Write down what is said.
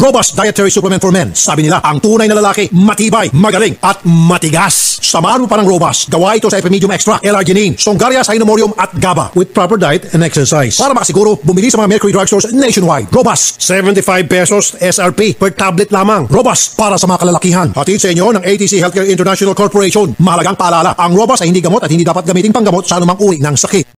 Robust Dietary Supplement for Men. Sabi nila, ang tunay na lalaki, matibay, magaling, at matigas. Samahan mo pa ng Robust. Gawa ito sa Epimedium Extra, L-Arginine, Songaria Cynomorium at GABA with proper diet and exercise. Para makasiguro, bumili sa mga Mercury Drugstores nationwide. Robust, 75 pesos SRP per tablet lamang. Robust para sa mga kalalakihan. Hatid sa inyo ng ATC Healthcare International Corporation. Mahalagang paalala, ang Robust ay hindi gamot at hindi dapat gamitin panggamot sa anumang uri ng sakit.